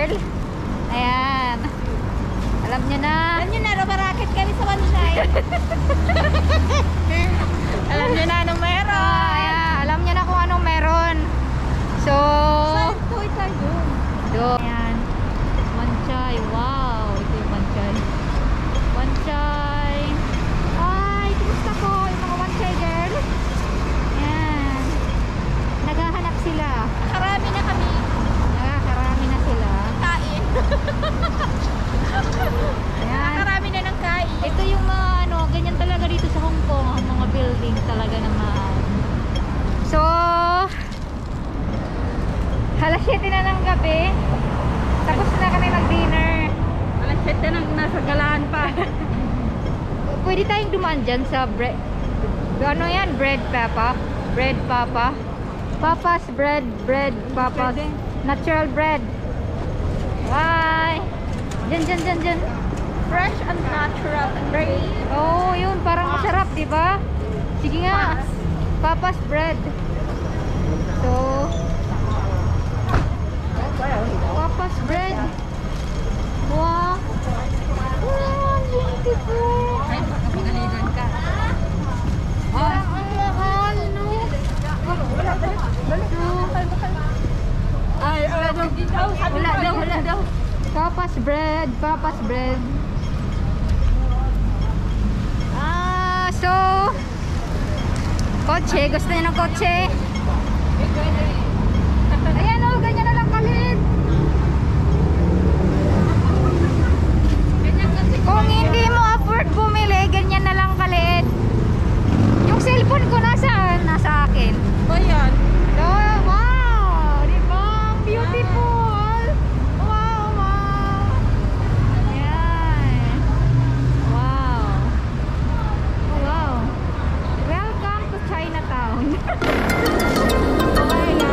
girl. Ayan. Alam nyo na. Alam nyo na, rumarakit kami sa Wanshay. Alam nyo na anong meron. Ayan. Alam nyo na kung anong meron. So, Toy tayo. ayan. Wanshay. Wow. Ito yung Wanshay. Wanshay. Ay, kumusta po yung mga Wanshay girl? Ayan. Naghahanap sila. Karami na kami. Nakakarami na sila. Kain. Ayan. Karami na ng kain. Ito yung mga ano, ganyan talaga dito sa Hong Kong, ang mga building talaga naman. So, alas 7 na ng gabi. Tapos na kami mag-dinner. Alas 7 na nasa galaan pa. Pwede tayong dumaan dyan sa bread. Ano yan? Bread papa? Bread papa? Papa's bread. Bread papa's. Pwede. Natural bread. Bye! Dyan. Fresh and natural and great. Oh, yun. Parang masarap, di ba? Sige nga. Papa's bread. So, Papa's bread. Wow. Wow, beautiful. Ay, makapagalitan ka. Parang ang mahal, no? Ay, wala daw. Papa's bread. So, kotse. Gusto niyo ng kotse? Ayan o, ganyan na lang kalit. Kung hindi mo afford bumili, ganyan na lang kalit. Yung cellphone ko nasaan? Nasa akin. Ba yan? So, wow! Diba? Ang beautiful! Wow! Ayan. Wow! Wow! Welcome to Chinatown. Okay,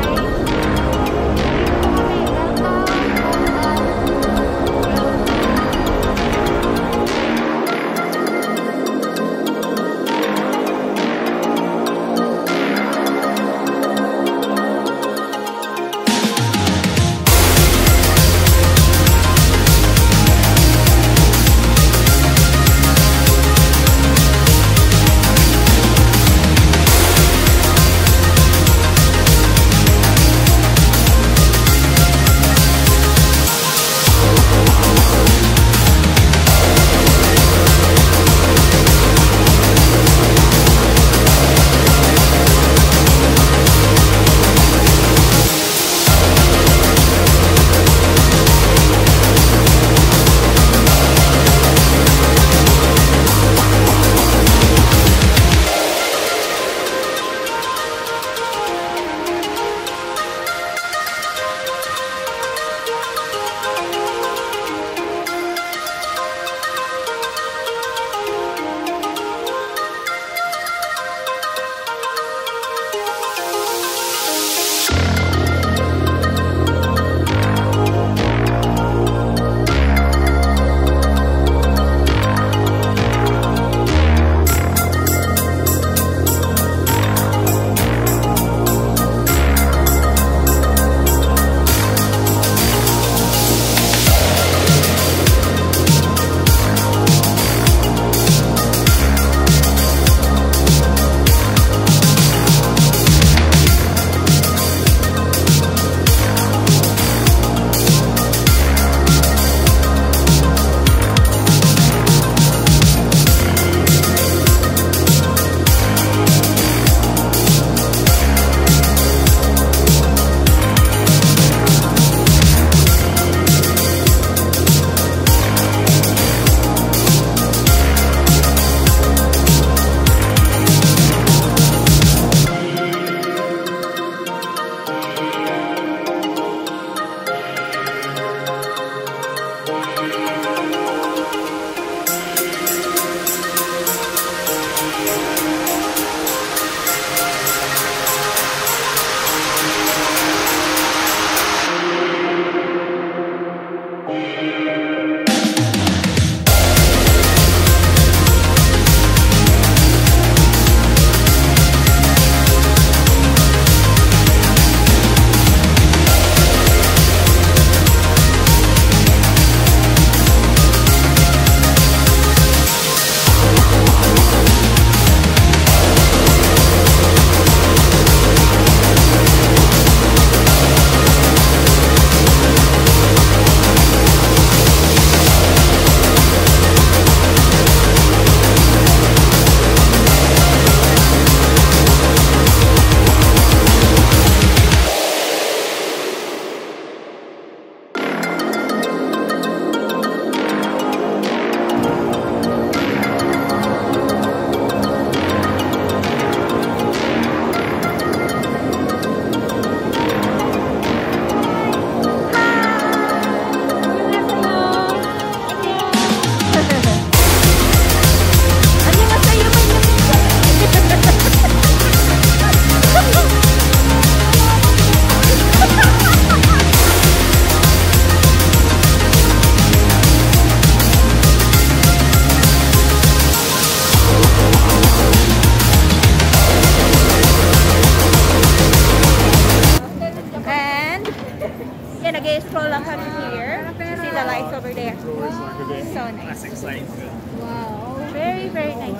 the lights over there. So nice. That's exciting. Wow. Very, very nice.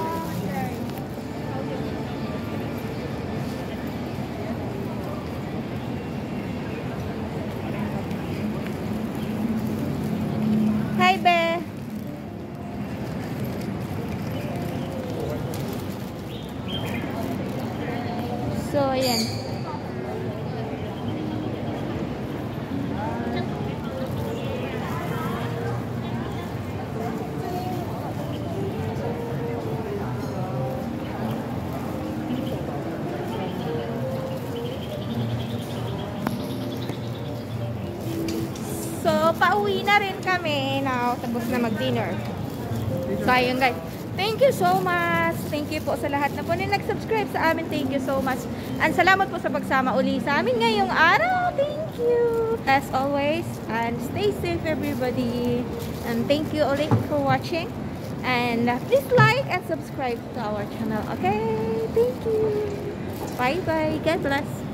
Hi, Be. So, ayan. So, pauwi na rin kami. Now, tapos na mag-dinner. So, ayun guys. Thank you so much. Thank you po sa lahat na po na nag-subscribe sa amin. Thank you so much. And salamat po sa pagsama uli sa amin ngayong araw. Thank you. As always. And stay safe everybody. And thank you ulit for watching. And please like and subscribe to our channel. Okay? Thank you. Bye-bye. God bless.